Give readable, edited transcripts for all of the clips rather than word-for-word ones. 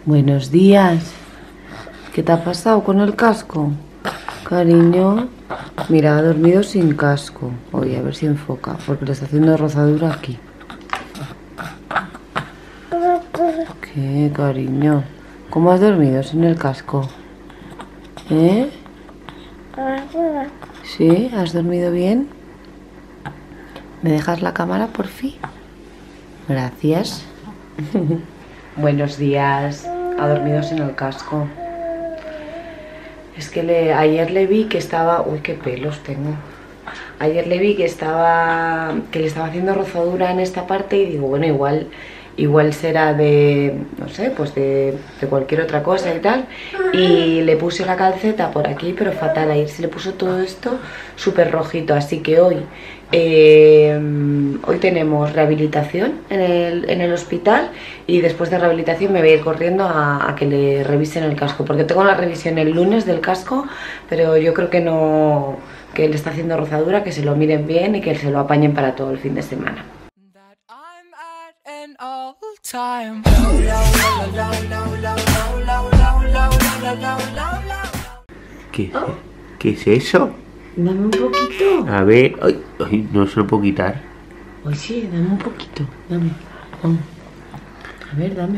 Buenos días. ¿Qué te ha pasado con el casco? Cariño, mira, ha dormido sin casco. Oye, a ver si enfoca, porque le está haciendo rozadura aquí. ¿Qué, cariño? ¿Cómo has dormido sin el casco? ¿Eh? ¿Sí? ¿Has dormido bien? ¿Me dejas la cámara, por fin? Gracias. Buenos días. Ha dormido sin el casco. Es que ayer le vi que estaba... Uy, qué pelos tengo. Ayer le vi que le estaba haciendo rozadura en esta parte y digo, bueno, igual será de, no sé, pues de cualquier otra cosa y tal. Y le puse la calceta por aquí, pero fatal. Ayer se le puso todo esto súper rojito, así que hoy tenemos rehabilitación en el hospital y después de rehabilitación me voy a ir corriendo a que le revisen el casco, porque tengo la revisión el lunes del casco, pero yo creo que no, que le está haciendo rozadura, que se lo miren bien y que se lo apañen para todo el fin de semana. ¿Qué es eso? Dame un poquito. A ver, ay, no se lo puedo quitar. Ay, sí, dame un poquito. Dame. A ver, dame.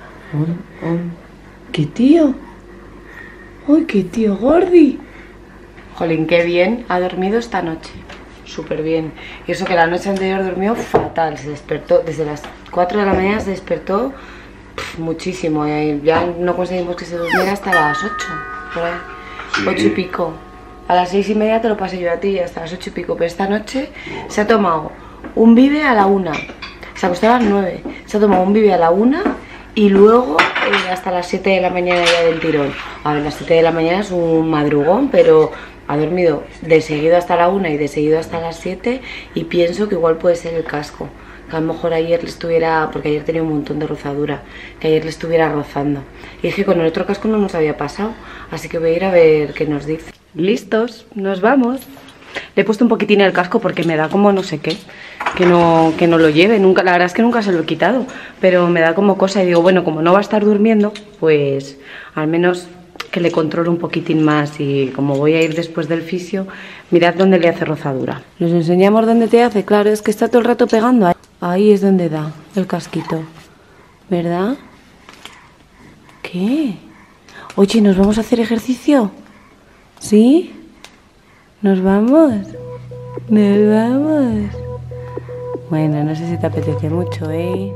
¿Qué tío? ¡Ay, qué tío Gordi! Jolín, qué bien ha dormido esta noche. Súper bien. Y eso que la noche anterior durmió fatal. Se despertó desde las 4 de la mañana, se despertó muchísimo. Y ya no conseguimos que se durmiera hasta las 8. Por ahí. Sí. 8 y pico. A las 6:30 te lo pasé yo a ti, hasta las 8 y pico. Pero esta noche se ha tomado un bibe a la 1. Se acostó a las 9. Se ha tomado un bibe a la 1 y luego hasta las 7 de la mañana ya del tirón. A ver, las 7 de la mañana es un madrugón, pero ha dormido de seguido hasta la 1 y de seguido hasta las 7. Y pienso que igual puede ser el casco. Que a lo mejor ayer le estuviera, porque ayer tenía un montón de rozadura, que ayer le estuviera rozando. Y es que con el otro casco no nos había pasado, así que voy a ir a ver qué nos dice. Listos, nos vamos. Le he puesto un poquitín el casco porque me da como no sé qué, que no lo lleve, nunca, la verdad es que nunca se lo he quitado, pero me da como cosa y digo, bueno, como no va a estar durmiendo, pues al menos que le controle un poquitín más. Y como voy a ir después del fisio, mirad dónde le hace rozadura. Nos enseñamos dónde te hace, claro, es que está todo el rato pegando. Ahí es donde da el casquito, ¿verdad? ¿Qué? Oye, ¿nos vamos a hacer ejercicio? ¿Sí? ¿Nos vamos? ¿Nos vamos? Bueno, no sé si te apetece mucho, ¿eh?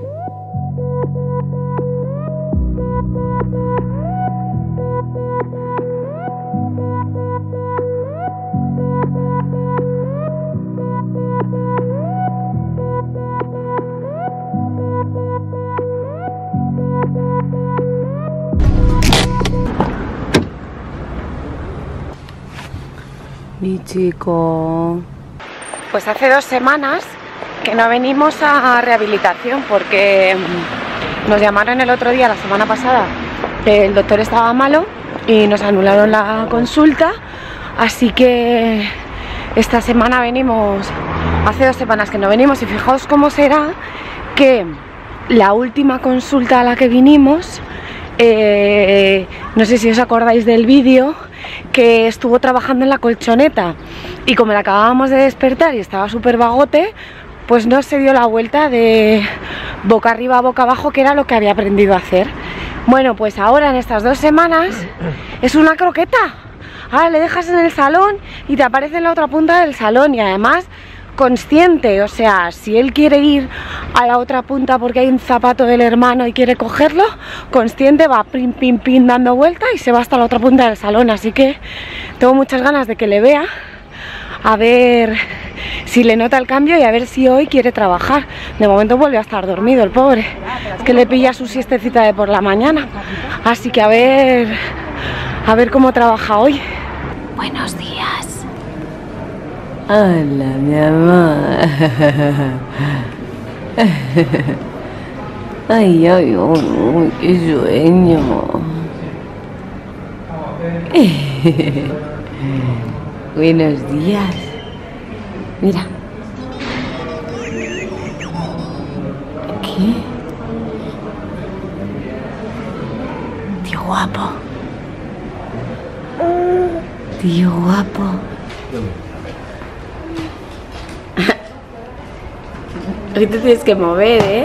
Mi chico. Pues hace 2 semanas que no venimos a rehabilitación porque nos llamaron el otro día, la semana pasada, que el doctor estaba malo y nos anularon la consulta, así que esta semana venimos. Hace 2 semanas que no venimos y fijaos cómo será que la última consulta a la que vinimos, no sé si os acordáis del vídeo, que estuvo trabajando en la colchoneta y como la acabábamos de despertar y estaba súper vagote, pues no se dio la vuelta de boca arriba a boca abajo, que era lo que había aprendido a hacer. Bueno, pues ahora en estas 2 semanas es una croqueta. Ahora le dejas en el salón y te aparece en la otra punta del salón, y además consciente, o sea, si él quiere ir a la otra punta porque hay un zapato del hermano y quiere cogerlo, consciente, va pim pim pim dando vuelta y se va hasta la otra punta del salón. Así que tengo muchas ganas de que le vea, a ver si le nota el cambio y a ver si hoy quiere trabajar. De momento vuelve a estar dormido el pobre, es que le pilla su siestecita de por la mañana, así que a ver cómo trabaja hoy. Buenos días. Hola, mi amor. Ay, qué sueño. Buenos días. Mira. ¿Qué? guapo. Tío guapo. Hoy te tienes que mover, ¿eh?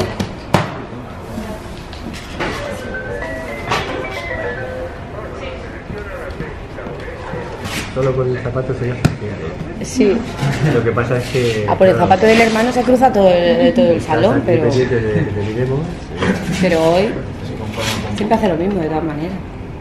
Solo por el zapato sería fácil. Sí. Lo que pasa es que... Por el zapato del hermano se cruza todo el salón, pero hoy siempre hace lo mismo de todas maneras.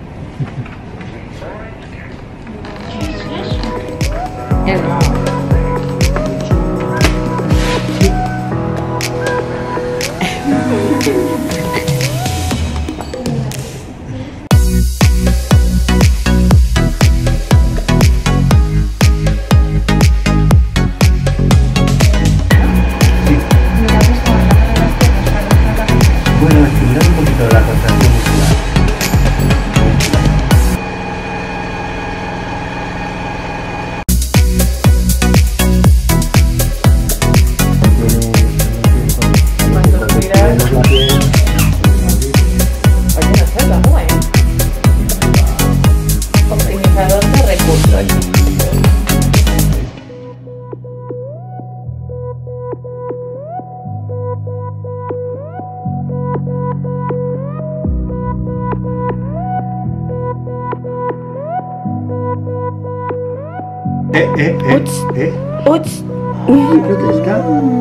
Bueno, estimular un poquito la contracción muscular. Optimizador de recursos. Uts. Protesta.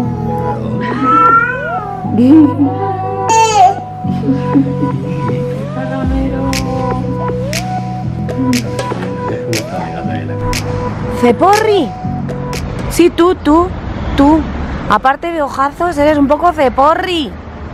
¡Ceporri! Sí, tú. Aparte de ojazos, eres un poco ceporri.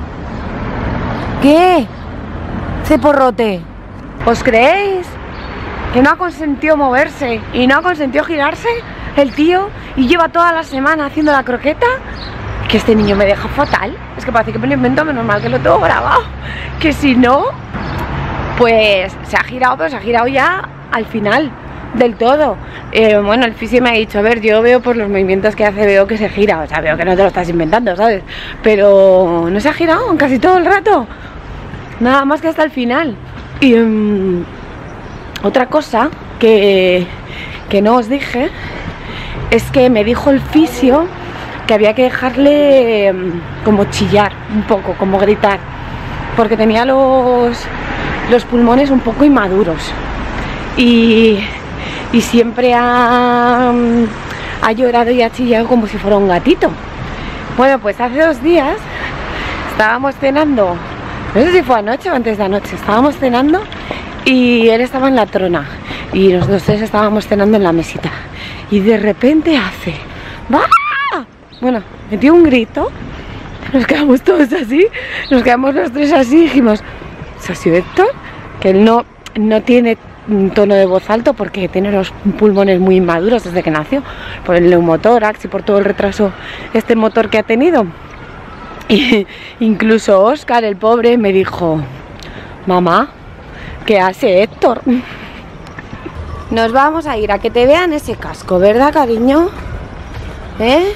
¿Qué? Ceporrote. ¿Os creéis que no ha consentido moverse y no ha consentido girarse el tío y lleva toda la semana haciendo la croqueta? Que este niño me deja fatal. Es que parece que me lo invento, menos mal que lo tengo grabado. Que si no, pues se ha girado, pero se ha girado ya al final del todo. Bueno, el fisio me ha dicho, a ver, yo veo por los movimientos que hace, veo que se gira. O sea, veo que no te lo estás inventando, ¿sabes? Pero no se ha girado casi todo el rato. Nada más que hasta el final. Y otra cosa que no os dije es que me dijo el fisio que había que dejarle como chillar un poco, como gritar, porque tenía los pulmones un poco inmaduros y siempre ha llorado y ha chillado como si fuera un gatito. Bueno, pues hace 2 días estábamos cenando, no sé si fue anoche o antes de anoche, estábamos cenando y él estaba en la trona y nosotros 3 estábamos cenando en la mesita y de repente hace ¡bah! Bueno, metió un grito, nos quedamos todos así, nos quedamos los 3 así y dijimos, ¿se ha sido Héctor? Que él no tiene un tono de voz alto porque tiene los pulmones muy inmaduros desde que nació, por el neumotórax y por todo el retraso motor que ha tenido. Y incluso Óscar, el pobre, me dijo, mamá, ¿qué hace Héctor? Nos vamos a ir a que te vean ese casco, ¿verdad, cariño? ¿Eh?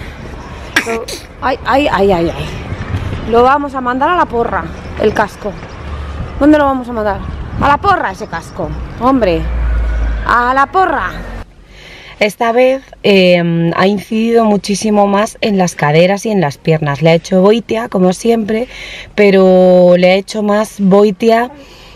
Ay. Lo vamos a mandar a la porra, el casco. ¿Dónde lo vamos a mandar? A la porra ese casco, hombre. A la porra. Esta vez ha incidido muchísimo más en las caderas y en las piernas. Le ha hecho Boitia, como siempre, pero le ha hecho más Boitia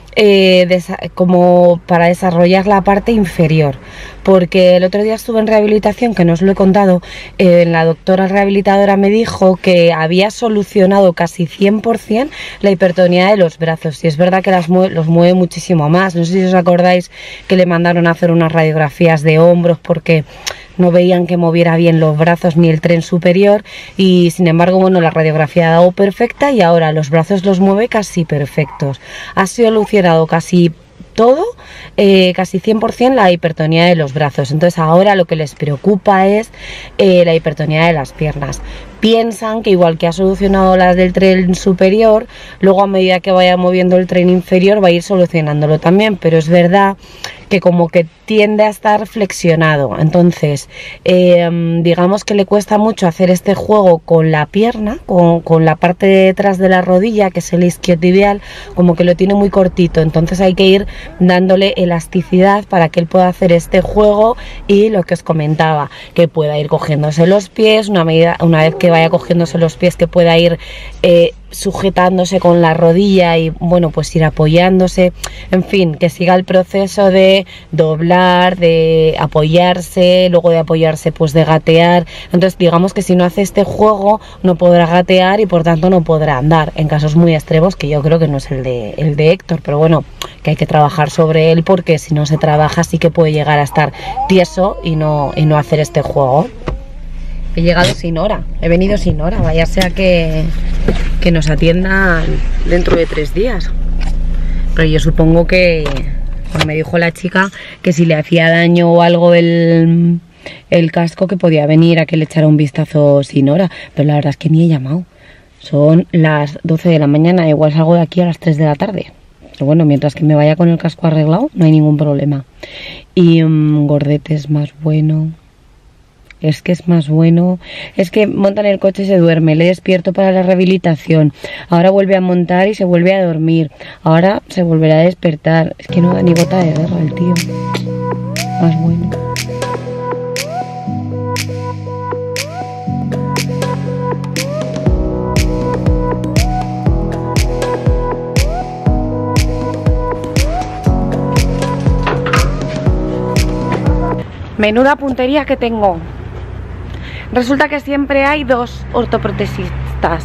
como para desarrollar la parte inferior, porque el otro día estuve en rehabilitación, que no os lo he contado, la doctora rehabilitadora me dijo que había solucionado casi 100% la hipertonía de los brazos, y es verdad que los mueve muchísimo más. No sé si os acordáis que le mandaron a hacer unas radiografías de hombros porque no veían que moviera bien los brazos ni el tren superior, y sin embargo, bueno, la radiografía ha dado perfecta y ahora los brazos los mueve casi perfectos. Ha solucionado casi todo, casi 100% la hipertonía de los brazos. Entonces ahora lo que les preocupa es la hipertonía de las piernas. Piensan que igual que ha solucionado las del tren superior, luego a medida que vaya moviendo el tren inferior va a ir solucionándolo también, pero es verdad que como que tiende a estar flexionado. Entonces, digamos que le cuesta mucho hacer este juego con la pierna, con la parte de detrás de la rodilla, que es el isquiotibial, como que lo tiene muy cortito. Entonces hay que ir dándole elasticidad para que él pueda hacer este juego y lo que os comentaba, que pueda ir cogiéndose los pies, una vez que vaya cogiéndose los pies, que pueda ir sujetándose con la rodilla y bueno, pues ir apoyándose, en fin, que siga el proceso de doblar, de apoyarse, luego de apoyarse pues de gatear. Entonces digamos que si no hace este juego no podrá gatear y por tanto no podrá andar, en casos muy extremos, que yo creo que no es el de Héctor, pero bueno, que hay que trabajar sobre él, porque si no se trabaja sí que puede llegar a estar tieso y no hacer este juego. He llegado sin hora, he venido sin hora, vaya sea que nos atiendan dentro de 3 días. Pero yo supongo que, bueno, me dijo la chica que si le hacía daño o algo el casco, que podía venir a que le echara un vistazo sin hora. Pero la verdad es que ni he llamado. Son las 12 de la mañana, igual salgo de aquí a las 3 de la tarde. Pero bueno, mientras que me vaya con el casco arreglado, no hay ningún problema. Y Gordete es más bueno. Es que es más bueno. Es que monta en el coche y se duerme. Le despierto para la rehabilitación. Ahora vuelve a montar y se vuelve a dormir. Ahora se volverá a despertar. Es que no da ni gota de guerra el tío. Más bueno. Menuda puntería que tengo. Resulta que siempre hay 2 ortoprotesistas.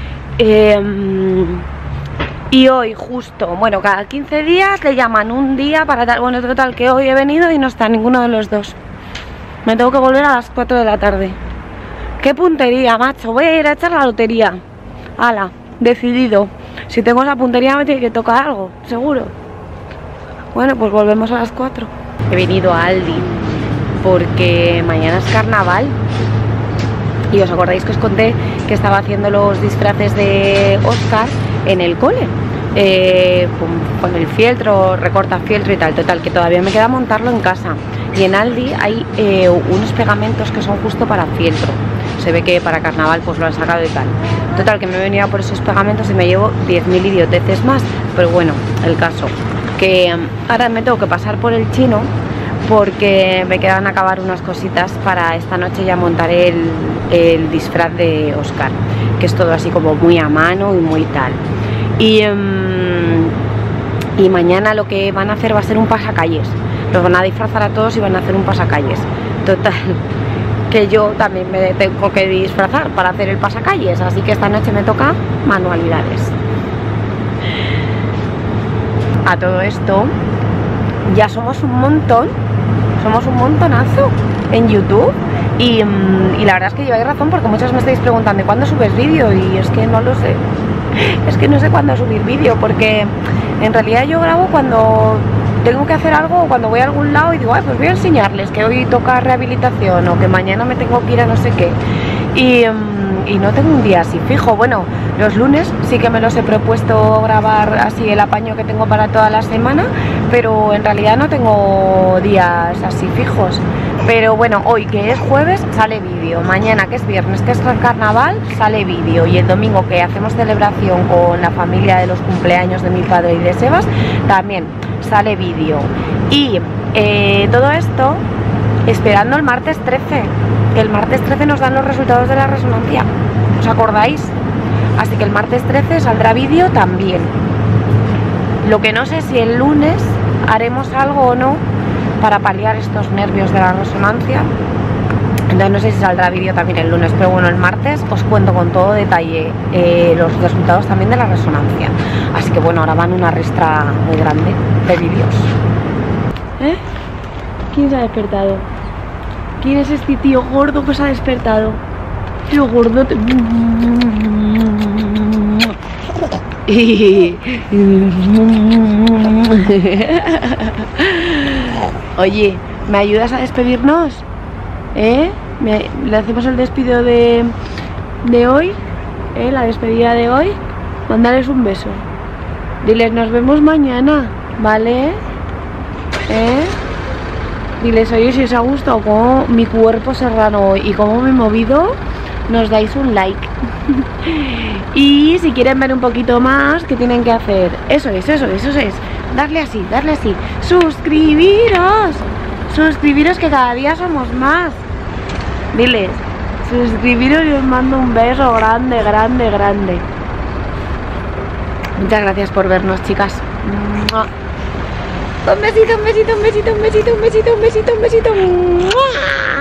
Y hoy justo, bueno, cada 15 días le llaman un día para tal. Bueno, total, que hoy he venido y no está ninguno de los 2. Me tengo que volver a las 4 de la tarde. ¡Qué puntería, macho! Voy a ir a echar la lotería. ¡Hala! Decidido. Si tengo esa puntería me tiene que tocar algo, seguro. Bueno, pues volvemos a las 4. He venido a Aldi porque mañana es carnaval. Y os acordáis que os conté que estaba haciendo los disfraces de Oscar en el cole, con el fieltro, recorta fieltro y tal. Total, que todavía me queda montarlo en casa. Y en Aldi hay unos pegamentos que son justo para fieltro. Se ve que para carnaval pues lo han sacado y tal. Total, que me he venido por esos pegamentos y me llevo 10.000 idioteces más. Pero bueno, el caso, que ahora me tengo que pasar por el chino, porque me quedan acabar unas cositas para esta noche ya montar el disfraz de Oscar, que es todo así como muy a mano y muy tal. Y mañana lo que van a hacer va a ser un pasacalles. Los van a disfrazar a todos y van a hacer un pasacalles. Total, que yo también me tengo que disfrazar para hacer el pasacalles, así que esta noche me toca manualidades. A todo esto, ya somos un montón. Somos un montonazo en YouTube y la verdad es que lleváis razón, porque muchos me estáis preguntando ¿cuándo subes vídeo? Y es que no lo sé. Es que no sé cuándo subir vídeo, porque en realidad yo grabo cuando tengo que hacer algo, o cuando voy a algún lado y digo, pues voy a enseñarles que hoy toca rehabilitación o que mañana me tengo que ir a no sé qué. Y no tengo un día así fijo. Bueno, los lunes sí que me los he propuesto grabar así el apaño que tengo para toda la semana, pero en realidad no tengo días así fijos. Pero bueno, hoy que es jueves sale vídeo, mañana que es viernes, que es carnaval, sale vídeo, y el domingo que hacemos celebración con la familia de los cumpleaños de mi padre y de Sebas, también sale vídeo. Y todo esto esperando el martes 13, que el martes 13 nos dan los resultados de la resonancia, ¿os acordáis? Así que el martes 13 saldrá vídeo también. Lo que no sé si el lunes haremos algo o no para paliar estos nervios de la resonancia. Entonces no sé si saldrá vídeo también el lunes, pero bueno, el martes os cuento con todo detalle los resultados también de la resonancia. Así que bueno, ahora van una ristra muy grande de vídeos. ¿Quién se ha despertado? ¿Quién es este tío gordo que se ha despertado? Tío gordo. Oye, ¿me ayudas a despedirnos? ¿Le hacemos el despido de hoy? La despedida de hoy. Mándales un beso. Diles, nos vemos mañana, ¿vale? Diles, oye, si os ha gustado cómo mi cuerpo serrano y cómo me he movido, nos dais un like. Y si quieren ver un poquito más, ¿qué tienen que hacer? Eso es. Darle así. Suscribiros que cada día somos más. Diles, suscribiros y os mando un beso grande. Muchas gracias por vernos, chicas. Un besito.